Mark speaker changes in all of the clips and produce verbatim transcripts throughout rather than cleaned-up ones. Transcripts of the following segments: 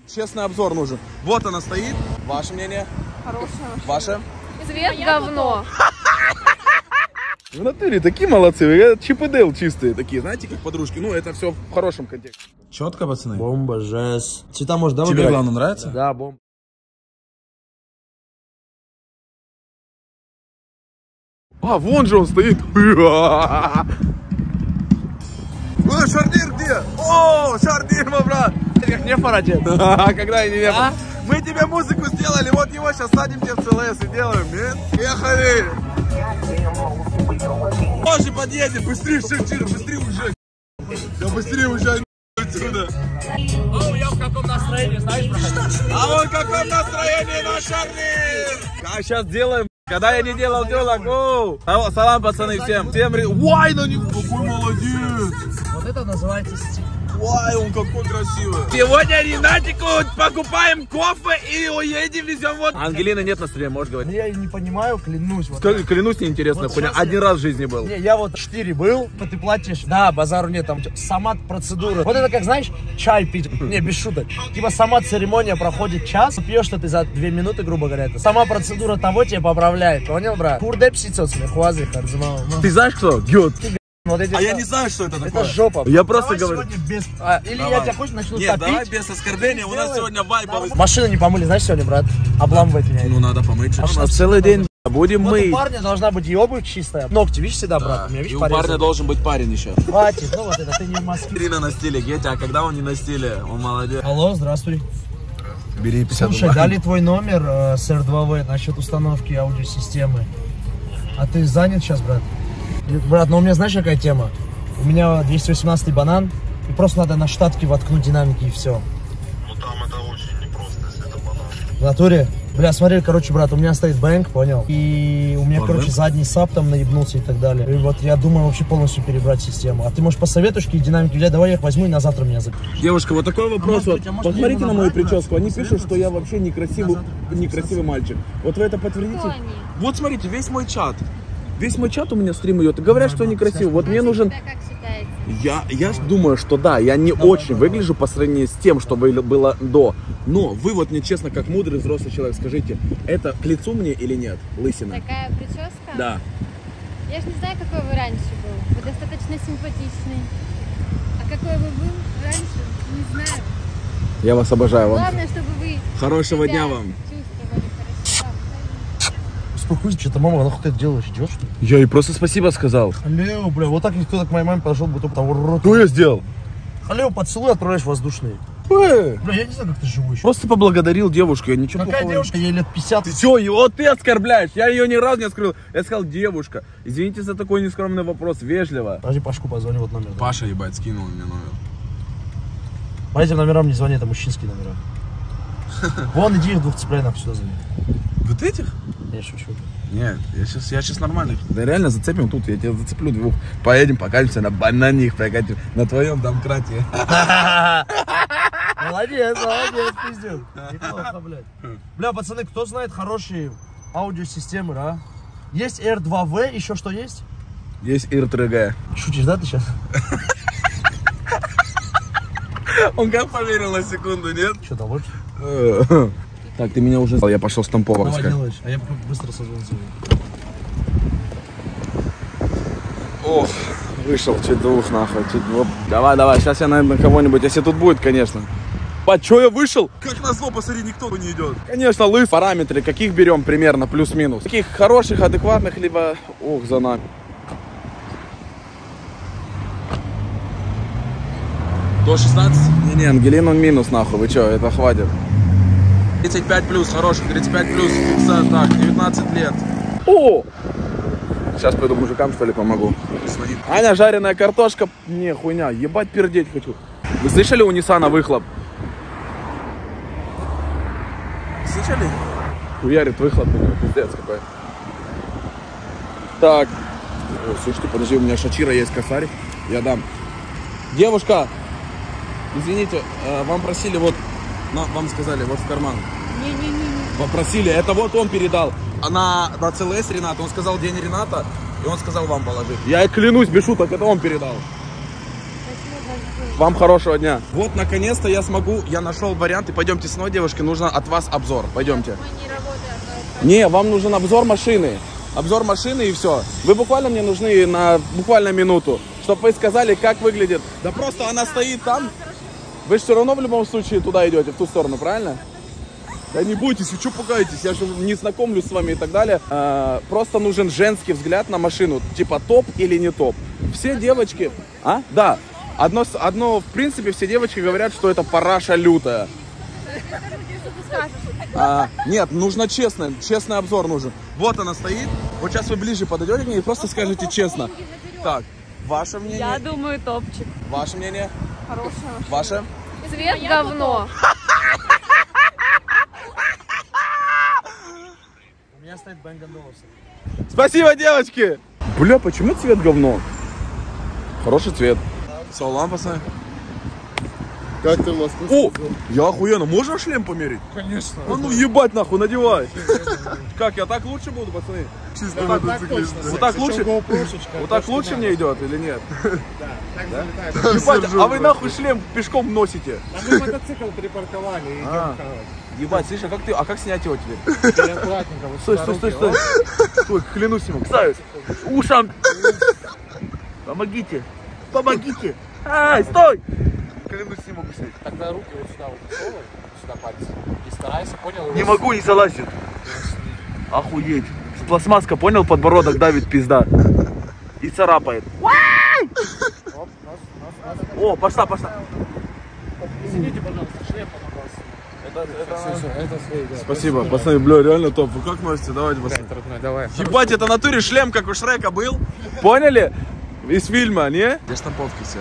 Speaker 1: Честный обзор нужен. Вот она стоит. Ваше мнение?
Speaker 2: Хорошая.
Speaker 1: Ваше?
Speaker 2: Цвет говно.
Speaker 1: В натуре такие молодцы. Чип и Дейл чистые такие. Знаете, как подружки. Ну, это все в хорошем контексте. Четко, пацаны?
Speaker 3: Бомба, жесть. Цвета может, да,
Speaker 1: Тебе
Speaker 3: выбирать?
Speaker 1: главное нравится?
Speaker 3: Да, бомба.
Speaker 1: А, вон же он стоит. О, шарнир где? О, шарнир, мой брат.
Speaker 3: Как не фанатит?
Speaker 1: Когда я не вепа. А? Мы тебе музыку сделали, вот его сейчас садим тебе в ЦЛС и делаем. Нет? Ехали. Позже подъедет, быстрее, шарнир, быстрее уже. Да быстрее уже отсюда.
Speaker 3: О, я в каком настроении, знаешь, проходить?
Speaker 1: А вон в каком настроении наш шарнир. А сейчас делаем. Когда я не делал телок, оу! Салам, пацаны, всем! Всем ри... Уай, на него! Какой молодец!
Speaker 3: Вот это называется стиль.
Speaker 1: Уай, он какой красивый! Сегодня Ренатику покупаем кофе и уедем, везем вот... Ангелины нет на стриме, можешь говорить?
Speaker 3: Я не понимаю, клянусь. Вот
Speaker 1: Скажи, клянусь, неинтересная
Speaker 3: вот
Speaker 1: хуйня. Один я... раз в жизни был.
Speaker 3: Не, я вот четыре был, ты платишь, да, базару нет, там сама процедура. Вот это как, знаешь, чай пить, не, без шуток. Типа сама церемония проходит час, пьешь-то ты за две минуты, грубо говоря. Это. Сама процедура того тебя поправляет, понял, брат? Курде псицоцме, хуазы, харзмау.
Speaker 1: Ты знаешь кто? Гёд.
Speaker 3: Вот эти,
Speaker 1: а я не знаю, что это такое.
Speaker 3: Это жопа.
Speaker 1: Я просто
Speaker 3: давай
Speaker 1: говорю.
Speaker 3: Без... А, или давай. Я тебя хочешь начну
Speaker 1: Нет,
Speaker 3: топить.
Speaker 1: давай без оскорбления, у нас сегодня вайбовый.
Speaker 3: Машину не помыли, знаешь, сегодня, брат? Обламывать меня.
Speaker 1: Ну, надо помыть.
Speaker 3: А
Speaker 1: у нас целый день будем
Speaker 3: вот
Speaker 1: мыть.
Speaker 3: У парня должна быть и обувь чистая. Ногти, видишь, всегда, брат.
Speaker 1: Да.
Speaker 3: У меня, видишь,
Speaker 1: и у парня
Speaker 3: порезаны.
Speaker 1: должен быть парень еще.
Speaker 3: Хватит, ну вот это, ты не в Москве.
Speaker 1: Ирина на стиле, Гетя, а когда он не на стиле, он молодец.
Speaker 3: Алло, здравствуй.
Speaker 1: Бери пятьдесят.
Speaker 3: Слушай, дали твой номер э, с эр два вэ насчет установки аудиосистемы. А ты занят сейчас, брат? Брат, ну у меня знаешь, какая тема? У меня двести восемнадцатый банан, и просто надо на штатки воткнуть динамики и все.
Speaker 4: Ну там это очень непросто, если это банан.
Speaker 3: В натуре? Бля, смотри, короче, брат, у меня стоит бэнк, понял? И у меня, короче, задний сап там наебнулся и так далее. И вот я думаю вообще полностью перебрать систему. А ты, может, посоветуешь, какие динамики взять? Давай я их возьму и на завтра меня запишу.
Speaker 1: Девушка, вот такой вопрос.
Speaker 3: А
Speaker 1: Вот,
Speaker 3: может,
Speaker 1: посмотрите на мою
Speaker 3: набрать,
Speaker 1: прическу. Они
Speaker 3: брат?
Speaker 1: пишут, что я вообще некрасивый, некрасивый мальчик. Вот вы это подтвердите?
Speaker 2: Кто они?
Speaker 1: Вот смотрите, весь мой чат. Весь мой чат у меня стрим идет. И говорят, что я некрасивый. Вот мне нужен...
Speaker 2: Как считаете?
Speaker 1: Я, я думаю, что да, я не очень выгляжу по сравнению с тем, что было до. Но вы вот мне честно, как мудрый взрослый человек, скажите, это к лицу мне или нет, лысина?
Speaker 2: Такая прическа?
Speaker 1: Да.
Speaker 2: Я же не знаю, какой вы раньше был. Вы достаточно симпатичный. А какой вы был раньше, не знаю.
Speaker 1: Я вас обожаю. Вам.
Speaker 2: Главное, чтобы вы
Speaker 1: Хорошего
Speaker 2: себя
Speaker 1: дня вам.
Speaker 2: чувствовали хорошо.
Speaker 3: Успокойся, что-то, мама, нахуй ты это делаешь, идешь, что ли?
Speaker 1: Я ей просто спасибо сказал.
Speaker 3: Алло, бля, вот так никто к моей маме подошел, будто того рота.
Speaker 1: Что я сделал?
Speaker 3: Алло, поцелуй отправляешь воздушные.
Speaker 1: Э,
Speaker 3: Бля, я не знаю, как ты живой еще.
Speaker 1: Просто поблагодарил девушку, я ничего
Speaker 3: Какая
Speaker 1: плохого не-
Speaker 3: девушка, ей лет пятьдесят.
Speaker 1: Ты чё, его ты оскорбляешь? Я ее ни разу не оскорбил. Я сказал, девушка, извините за такой нескромный вопрос, вежливо.
Speaker 3: Подожди, Пашку позвони, вот номер. Да.
Speaker 1: Паша, ебать, скинул мне номер.
Speaker 3: По этим номерам не звони, это мужчинские номера. Вон, иди их двух цепляй нахуй сюда звони.
Speaker 1: Вот этих?
Speaker 3: Я шучу.
Speaker 1: Нет, я сейчас, я сейчас нормальный. Да реально зацепим тут, я тебя зацеплю двух. Поедем, покатимся на банане их прокатим. На твоем домкрате.
Speaker 3: Молодец, молодец, пиздец. Неплохо, блядь. Бля, пацаны, кто знает хорошие аудиосистемы, да? Есть эр два вэ, еще что есть?
Speaker 1: Есть ИР-ТРГ.
Speaker 3: Шутишь, да, ты сейчас?
Speaker 1: Он как поверил на секунду, нет?
Speaker 3: Что там лучше?
Speaker 1: Так, ты меня уже... Я пошел стамповок
Speaker 3: Давай,
Speaker 1: искать.
Speaker 3: делаешь, а я быстро созвоню.
Speaker 1: Ох, вышел, чуть душ нахуй, чуть... Оп. Давай, давай, сейчас я, наверное, кого-нибудь, если тут будет, конечно. Бать, чё я вышел? Как назло, посмотри, никто не идет. Конечно, лыс, параметры, каких берем примерно, плюс-минус. Таких хороших, адекватных, либо... Ох, за нами. До шестнадцати? Не-не, Ангелин он минус, нахуй, вы чё, это хватит. тридцать пять плюс, хороший, тридцать пять плюс, так, девятнадцать лет. О! Сейчас пойду мужикам, что ли, помогу. Аня, жареная картошка. Не, хуйня, ебать пердеть хочу. Вы слышали у Ниссана выхлоп? Слышали? Хуярит выхлоп, у него пиздец какой. Так. О, слушайте, подожди, у меня Шачира есть косарь. Я дам. Девушка, извините, вам просили вот, вам сказали, вот в карман.
Speaker 2: Не-не-не.
Speaker 1: Попросили, это вот он передал. На, на ЦЛС Рената, он сказал день Рената, и он сказал вам положить. Я клянусь, без шуток, это он передал.
Speaker 2: Спасибо большое.
Speaker 1: Вам хорошего дня. Вот, наконец-то я смогу, я нашел вариант. И пойдемте с мной, девушки, нужно от вас обзор. Пойдемте.
Speaker 2: Мы не работаем.
Speaker 1: Не, вам нужен обзор машины. Обзор машины и все. Вы буквально мне нужны на буквально минуту, чтобы вы сказали, как выглядит. Да просто она стоит там. Вы же все равно в любом случае туда идете, в ту сторону, правильно? Да не бойтесь, вы что пугаетесь? Я же не знакомлюсь с вами и так далее. А, просто нужен женский взгляд на машину. Типа топ или не топ. Все девочки... А? Да. Одно, одно, в принципе, все девочки говорят, что это параша лютая. А, нет, нужно честно, честный обзор нужен. Вот она стоит, вот сейчас вы ближе подойдете к ней и просто скажите честно. Так, ваше мнение?
Speaker 5: Я думаю, топчик.
Speaker 1: Ваше мнение?
Speaker 5: Хорошая.
Speaker 1: Ваше?
Speaker 5: Цвет говно.
Speaker 3: У меня стоит Бен Олufsen.
Speaker 1: Спасибо, девочки! Бля, почему цвет говно? Хороший цвет. Салам, пацаны.
Speaker 6: Как ты в Москву?
Speaker 1: О, я охуенно. Можно шлем померить?
Speaker 6: Конечно.
Speaker 1: А ну ебать нахуй, надевай. Как, я так лучше буду, пацаны?
Speaker 6: Чисто
Speaker 1: Вот так,
Speaker 6: мотоциклист.
Speaker 1: вот так лучше? Вот так лучше мне идет или нет? Да? Ебать, а вы нахуй шлем пешком носите?
Speaker 6: А мы мотоцикл припарковали и идем
Speaker 1: А.
Speaker 6: короче.
Speaker 1: Ебать, слышь, а как ты, а как снять его теперь?
Speaker 6: Теперь аккуратненько. Вот
Speaker 1: Стой,
Speaker 6: сюда
Speaker 1: стой, стой,
Speaker 6: руки.
Speaker 1: стой. Стой, клянусь ему. Кстати, ушам. Помогите. Помогите. Ай, стой. Клянусь ему, кстати.
Speaker 6: Тогда руки вот сюда вот всовывай, сюда пальцы. И старайся, понял?
Speaker 1: Не могу, не залазит. Охуеть. Пластмасска, понял, подбородок давит пизда. И царапает.
Speaker 6: Оп, нос, нос, нос.
Speaker 1: О, пошла, пошла.
Speaker 6: Извините, пожалуйста, шлем помогался. Все, все, это свои, да.
Speaker 1: Спасибо, пацаны, бля, реально топ. Вы как носите? Давайте, пацаны.
Speaker 6: Блядь, родной, давай.
Speaker 1: Ебать, это в натуре шлем, как у Шрека был. Поняли? Из фильма, не? Где штамповки все?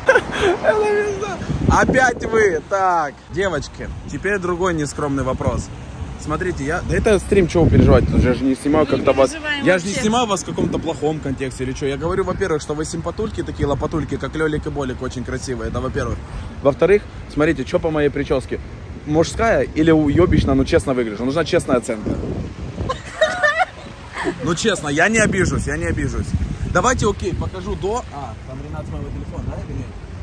Speaker 1: Опять вы. Так, девочки, теперь другой нескромный вопрос. Смотрите, я... Да это стрим, чего вы переживать? Тут же я же не снимаю как-то вас... Я же не снимаю вас в каком-то плохом контексте или что. Я говорю, во-первых, что вы симпатульки, такие лопатульки, как Лёлик и Болик, очень красивые. Это во-первых. Во-вторых, смотрите, что по моей прическе. Мужская или уебищно, ну честно выгляжу. Нужна честная оценка. Ну честно, я не обижусь, я не обижусь. Давайте, окей, покажу до... А, там Ренат с моего телефона, да, или нет?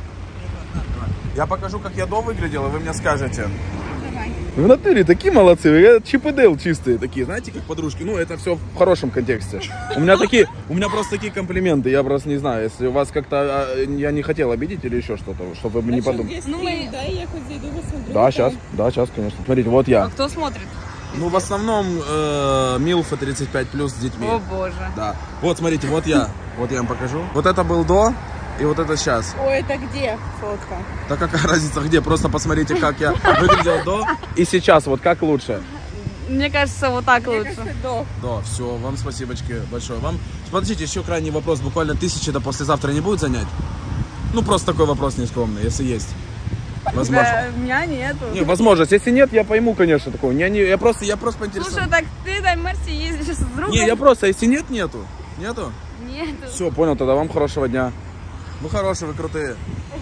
Speaker 1: Я покажу, как я до выглядел, и вы мне скажете. В натуре такие молодцы, вы Чип и Дейл чистые такие, знаете, как подружки. Ну, это все в хорошем контексте. У меня такие, у меня просто такие комплименты, я просто не знаю, если у вас как-то, я не хотел обидеть или еще что-то, чтобы вы не подумали.
Speaker 5: Ну, мы... Да, я хоть зайду, посмотрю.
Speaker 1: Да, сейчас, да, сейчас, конечно. Смотрите, вот я.
Speaker 5: А кто смотрит?
Speaker 1: Ну, в основном э, Милфа тридцать пять плюс с детьми.
Speaker 5: О, боже.
Speaker 1: Да. Вот, смотрите, вот я. Вот я вам покажу. Вот это был до, и вот это сейчас.
Speaker 5: Ой, это где фотка?
Speaker 1: Да какая разница где? Просто посмотрите, как я выглядел до и сейчас. Вот как лучше?
Speaker 5: Мне кажется, вот так лучше.
Speaker 1: Да, все, вам спасибочки большое. Вам, смотрите, еще крайний вопрос. Буквально тысячи до послезавтра не будет занять? Ну, просто такой вопрос нескромный, если есть. Возможно.
Speaker 5: Да, у меня нету.
Speaker 1: Не, возможность. Если нет, я пойму, конечно, такого. Я, не, я просто, я просто поинтересовался.
Speaker 5: Слушай, так ты на Мерсе ездишь с другом?
Speaker 1: Не, я просто, если нет, нету. Нету?
Speaker 5: Нету.
Speaker 1: Все, понял, тогда вам хорошего дня. Вы хорошие, вы крутые.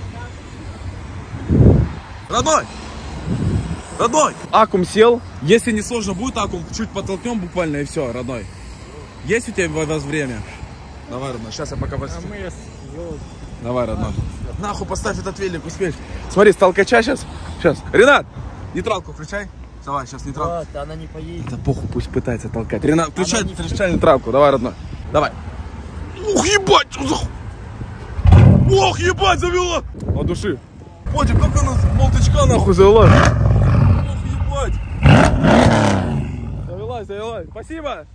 Speaker 1: Родной! Родной! Аккум сел. Если не сложно будет, аккум чуть подтолкнем буквально и все, родной. Есть у тебя у вас время? Давай, родной, сейчас я пока вас...
Speaker 6: А мы с-
Speaker 1: Давай, родной. Нахуй поставь этот велик, успеешь. Смотри, с толкача сейчас. Сейчас. Ренат, нейтралку включай. Давай, сейчас нейтралку.
Speaker 3: Да, она не поедет.
Speaker 1: Да похуй, пусть пытается толкать. Ренат, включай, включай нейтралку. Давай, родной. Давай. Ух, ебать! Ох, ебать, завела! От души. Потик, как она с болточка нахуй завела? Ох, ебать! Завелась, завелась. Спасибо!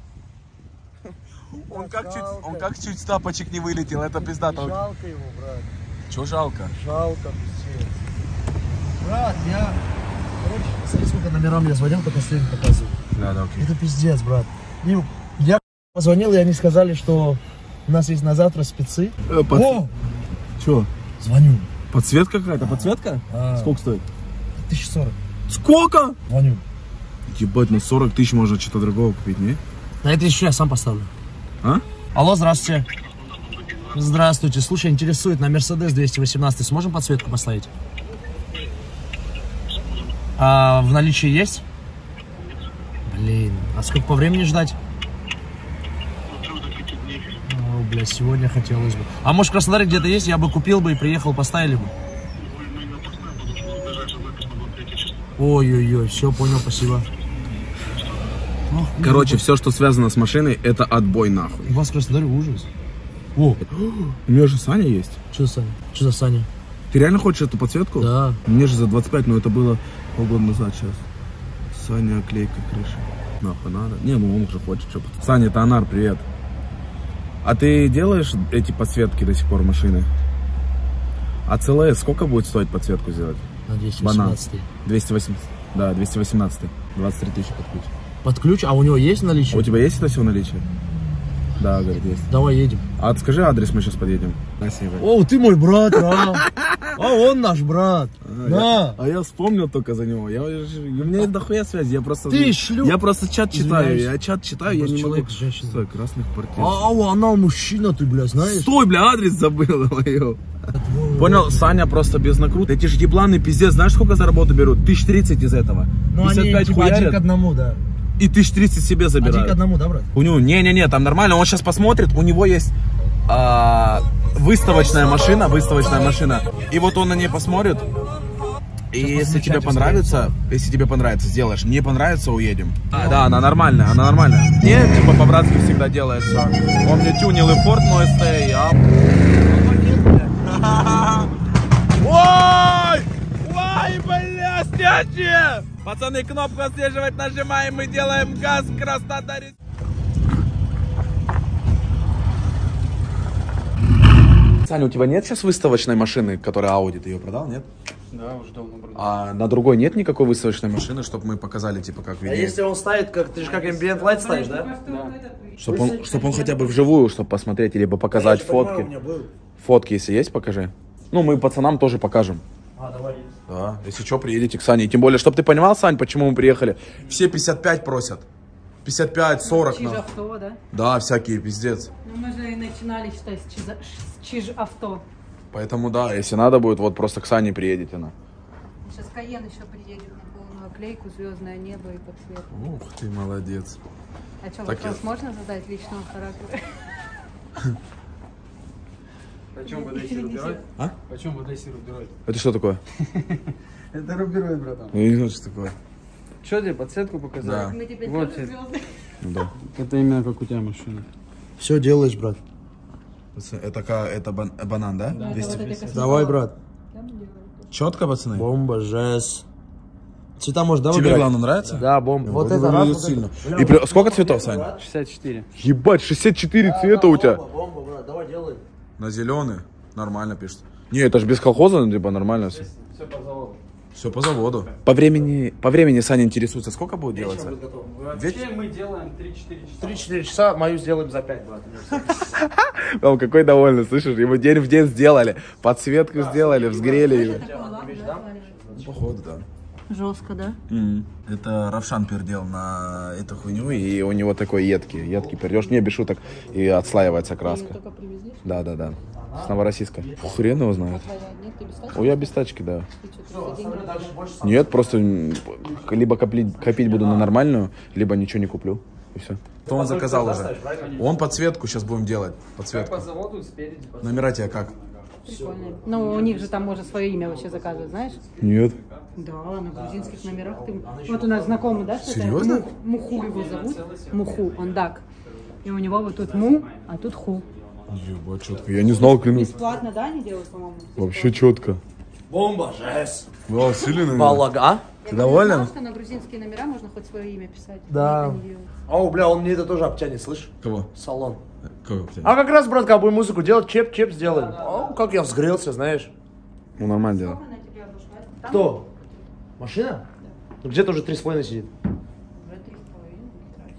Speaker 1: Он как чуть, он как чуть с тапочек не вылетел, это пизда толк.
Speaker 3: Жалко его, брат.
Speaker 1: Чего жалко?
Speaker 3: Жалко, пиздец. Брат, я... Короче, смотри, сколько номерам я звонил, по последним показываю.
Speaker 1: Да, да, окей.
Speaker 3: Это пиздец, брат. И я позвонил, и они сказали, что у нас есть на завтра спецы.
Speaker 1: Э, под...
Speaker 3: О!
Speaker 1: Чё?
Speaker 3: Звоню.
Speaker 1: Подсветка какая-то? Подсветка?
Speaker 3: А.
Speaker 1: Сколько стоит?
Speaker 3: тысяча сорок.
Speaker 1: Сколько?
Speaker 3: Звоню.
Speaker 1: Ебать, на сорок тысяч можно что-то другого купить, не?
Speaker 3: На это еще я сам поставлю.
Speaker 1: А?
Speaker 3: Алло, здравствуйте. Здравствуйте. Слушай, интересует, на Мерседес двести восемнадцать сможем подсветку поставить? А в наличии есть? Блин, а сколько по времени ждать? О, блядь, сегодня хотелось бы. А может в Краснодаре где-то есть? Я бы купил бы и приехал, поставили бы. Ой-ой-ой, все, понял, спасибо.
Speaker 1: Короче, все, что связано с машиной, это отбой нахуй.
Speaker 3: У вас в Краснодаре ужас. О,
Speaker 1: У меня же Саня есть.
Speaker 3: что за Саня? Что за Саня?
Speaker 1: Ты реально хочешь эту подсветку?
Speaker 3: Да.
Speaker 1: Мне же за двадцать пять, но это было полгода назад сейчас. Саня, клейка крыши. Нахуй надо. Не, ну он уже хочет что-то. Саня, это Анар, привет. А ты делаешь эти подсветки до сих пор машины? А ЦЛС сколько будет стоить подсветку сделать?
Speaker 3: На двести восемнадцать.
Speaker 1: двести восемнадцать. Да, двести восемнадцать. двадцать три тысячи под ключ.
Speaker 3: Под ключ? А у него есть
Speaker 1: А
Speaker 3: наличие?
Speaker 1: у тебя есть это все в наличии? Да, говорит, есть.
Speaker 3: Давай едем.
Speaker 1: А скажи адрес, мы сейчас подъедем. Спасибо.
Speaker 3: О, ты мой брат, а? А он наш брат.
Speaker 1: А,
Speaker 3: На.
Speaker 1: я, а я вспомнил только за него. Я, уже- у меня дохуя связи. Я просто,
Speaker 3: Ты шлю-
Speaker 1: я просто чат читаю.
Speaker 3: Извиняюсь.
Speaker 1: Я чат читаю, я
Speaker 3: Просто
Speaker 1: не могу.
Speaker 3: человек с женщиной.
Speaker 1: Стой, красных партий.
Speaker 3: А, она мужчина, ты, бля, знаешь?
Speaker 1: Стой, бля, адрес забыл. Ё. Понял, Саня просто без накрутки. Эти же ебланы пиздец, знаешь, сколько за работу берут? Тысяч тридцать из этого.
Speaker 3: Ну, они
Speaker 1: пятьдесят пять
Speaker 3: типа один к
Speaker 1: хуярят
Speaker 3: одному, да.
Speaker 1: и тысяч тридцать себе
Speaker 3: Один к
Speaker 1: забирают.
Speaker 3: одному, да, брат?
Speaker 1: У него, не-не-не, там нормально, он сейчас посмотрит, у него есть а, выставочная машина, выставочная машина, и вот он на ней посмотрит, и если тебе понравится, если тебе понравится, сделаешь, не понравится, уедем. А, да, она нормальная, она нормальная. Не, типа по-братски всегда делает все. Он мне тюнил и Ford Mustang, а... Ой! Ой, бля, стячи! Пацаны, кнопку отслеживать нажимаем, мы делаем газ в Краснодаре. Саня, у тебя нет сейчас выставочной машины, которая Audi, ты ее продал, нет?
Speaker 6: Да, уже давно продал.
Speaker 1: А на другой нет никакой выставочной машины, чтобы мы показали, типа, как
Speaker 3: А
Speaker 1: видео?
Speaker 3: если он ставит, как ты же как ambient light ставишь, да?
Speaker 1: Чтобы он, чтоб он хотя бы вживую, чтобы посмотреть, либо показать фотки. Фотки, если есть, покажи. Ну, мы пацанам тоже покажем.
Speaker 3: А, давай.
Speaker 1: Да, если что, приедете к Сане. И тем более, чтобы ты понимал, Сань, почему мы приехали. Все пятьдесят пять просят. пятьдесят пять, сорок.
Speaker 5: Чиж
Speaker 1: на.
Speaker 5: авто, да?
Speaker 1: Да, всякие, пиздец.
Speaker 5: Ну мы же и начинали, считай, с чиж, с чиж авто.
Speaker 1: Поэтому да, если надо будет, вот просто к Сане приедете на.
Speaker 5: Сейчас Каен еще приедет на полную оклейку, звездное небо и подсветку.
Speaker 1: Ух ты, молодец.
Speaker 5: А что,
Speaker 1: Так
Speaker 5: вопрос
Speaker 1: я-
Speaker 5: можно задать личного характера?
Speaker 6: Почем вы дайте рубероид?
Speaker 1: А?
Speaker 6: Почем вы дайте рубероид?
Speaker 1: Это что такое?
Speaker 6: Это рубероид, братан.
Speaker 1: Я не знаю, что такое.
Speaker 6: Что тебе, подсветку показать?
Speaker 1: Да.
Speaker 5: Мы тебе
Speaker 6: Вот
Speaker 5: тоже
Speaker 6: тебе.
Speaker 5: звезды.
Speaker 1: Ну да.
Speaker 6: Это именно как у тебя машина.
Speaker 3: Все делаешь, брат.
Speaker 1: Это, ка- это бан- банан, да? двести
Speaker 5: вот эти
Speaker 1: пятьдесят.
Speaker 3: Давай, брат.
Speaker 1: Четко, пацаны?
Speaker 3: Бомба, жест. Цвета можешь, да,
Speaker 1: Тебе
Speaker 3: выбирать?
Speaker 1: главное нравится?
Speaker 3: Да, бомба. Вот это
Speaker 1: выглядит
Speaker 3: раз, вот
Speaker 1: сильно.
Speaker 3: это.
Speaker 1: И при- сколько цветов, Сань?
Speaker 6: шестьдесят четыре.
Speaker 1: Ебать, шестьдесят четыре цвета у тебя.
Speaker 3: Бомба, бомба, брат, давай делай.
Speaker 1: На зеленый. Нормально пишет. Не, это же без колхоза, ну, типа нормально все.
Speaker 6: Все по заводу.
Speaker 1: Все по заводу. По времени, по времени Саня интересуется, сколько будет делаться?
Speaker 6: Вообще мы делаем три-четыре часа.
Speaker 3: три-четыре часа, мою сделаем за пять, брат.
Speaker 1: Он какой довольный, слышишь? Ему день в день сделали. Подсветку сделали, взгрели ее. Походу, да.
Speaker 5: Жестко, да?
Speaker 1: Это Равшан пердел на эту хуйню, и у него такой едкий. Едкий пердеж, не без шуток, и отслаивается краска.
Speaker 5: Только привезли?
Speaker 1: Да, да, да. С Новороссийска. Хрен его знает.
Speaker 5: Твоя нет, ты без тачки?
Speaker 1: О, я без тачки, да.
Speaker 5: Ты что, ты деньги не
Speaker 1: Нет, просто м, либо копить, копить буду на нормальную, либо ничего не куплю. И все. То он заказал уже. Он подсветку сейчас будем делать.
Speaker 6: По
Speaker 1: Подсветку.
Speaker 6: заводу спереди.
Speaker 1: Номера тебе как?
Speaker 5: прикольные. Ну, у них же там можно свое имя вообще заказывать, знаешь?
Speaker 1: Нет.
Speaker 5: Да, на грузинских номерах ты... Вот у нас знакомый, да, что
Speaker 1: Серьезно?
Speaker 5: это? Му- Муху его зовут. Муху, он дак. И у него вот тут му, а тут ху.
Speaker 1: Ебать, четко. Я не знал, клянусь.
Speaker 5: Бесплатно, да, они делают, по-моему?
Speaker 1: Вообще четко.
Speaker 3: Бомба, жест.
Speaker 1: Вау, сильно.
Speaker 3: Балага.
Speaker 1: Ты доволен?
Speaker 5: Я знала, что на грузинские номера можно хоть свое имя писать.
Speaker 3: Да.
Speaker 5: Они это не делают.
Speaker 3: О, бля, он мне это тоже обтянет, слышь?
Speaker 1: Кого?
Speaker 3: Салон.
Speaker 1: Кого?
Speaker 3: А как раз, брат, как будем музыку делать, чеп-чеп сделаем. О, как я взгрелся, знаешь.
Speaker 1: Ну, нормально дело.
Speaker 5: Сколько она тебе обошла? Там
Speaker 3: Кто? Машина? Ну, где-то уже три с половиной сидит.
Speaker 5: уже три с половиной,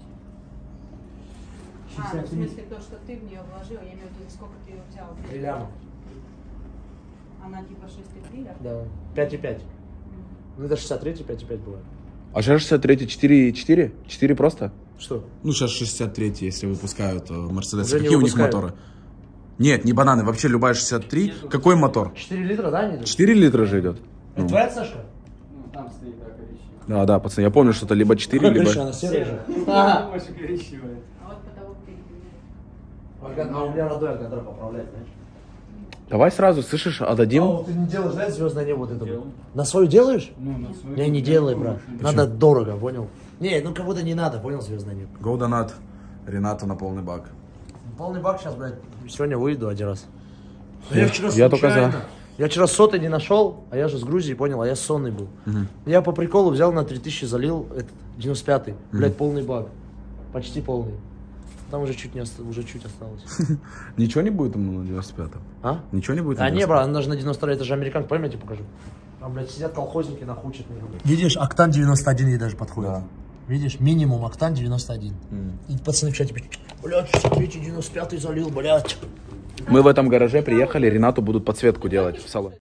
Speaker 5: не трачу. А, ну, в смысле, то, что ты в нее вложил, я имею в виду, за сколько ты ее взял.
Speaker 3: Три ляма.
Speaker 5: Она типа шесть и три, да?
Speaker 3: Да. Пять и пять. Ну, это шестьдесят три, пять и пять бывает.
Speaker 1: А сейчас шестьдесят три, четыре и четыре? четыре просто?
Speaker 3: Что?
Speaker 1: Ну, сейчас шестьдесят три, если выпускают Мерседесы.
Speaker 3: Уже не
Speaker 1: Какие у них
Speaker 3: выпускают.
Speaker 1: моторы? Нет, не бананы, вообще любая шестьдесят три. Какой мотор?
Speaker 3: четыре литра, да, они идут?
Speaker 1: четыре литра же идет.
Speaker 3: Это твоя Сашка?
Speaker 6: Ну, там стоит, да, коричневая.
Speaker 1: Да, да, пацаны, я помню, что это либо четыре,
Speaker 3: Какая
Speaker 1: либо...
Speaker 3: крыша, она серая же.
Speaker 6: Ага. Больше коричневая.
Speaker 5: А вот потолок перепрямляет.
Speaker 3: А у меня родной, который поправляет, знаешь.
Speaker 1: Давай сразу, слышишь, отдадим.
Speaker 3: О, ты не делаешь, знаешь, звездное небо вот это? На свою делаешь?
Speaker 6: Ну, на свою.
Speaker 3: Не, не делай, брат. Надо дорого, понял? Не, ну кого-то не надо, понял, звездное небо.
Speaker 1: Go донат Ренату на полный бак.
Speaker 3: Полный бак сейчас, блядь. Сегодня выйду один раз. Я, я вчера
Speaker 1: я только
Speaker 3: случайно-
Speaker 1: за.
Speaker 3: Я вчера сотый не нашел, а я же с Грузии, понял, а я сонный был. Я по приколу взял на три тысячи, залил этот девяносто пятый, блядь, полный бак. Почти полный. Там уже чуть не оста- уже чуть осталось.
Speaker 1: Ничего не будет ему на девяносто пятом?
Speaker 3: А?
Speaker 1: Ничего не будет на
Speaker 3: А не,
Speaker 1: девяносто
Speaker 3: брат, он даже на девяносто второй, это же американка, пойми, я тебе покажу. Там, блядь, сидят колхозники, нахучат. Видишь, октан девяносто один ей даже подходит.
Speaker 1: Да.
Speaker 3: Видишь, минимум октан девяносто один. И пацаны в чате пишут, блядь, шестьдесят третий, девяносто пятый залил, блядь.
Speaker 1: Мы в этом гараже приехали, Ренату будут подсветку делать в салоне.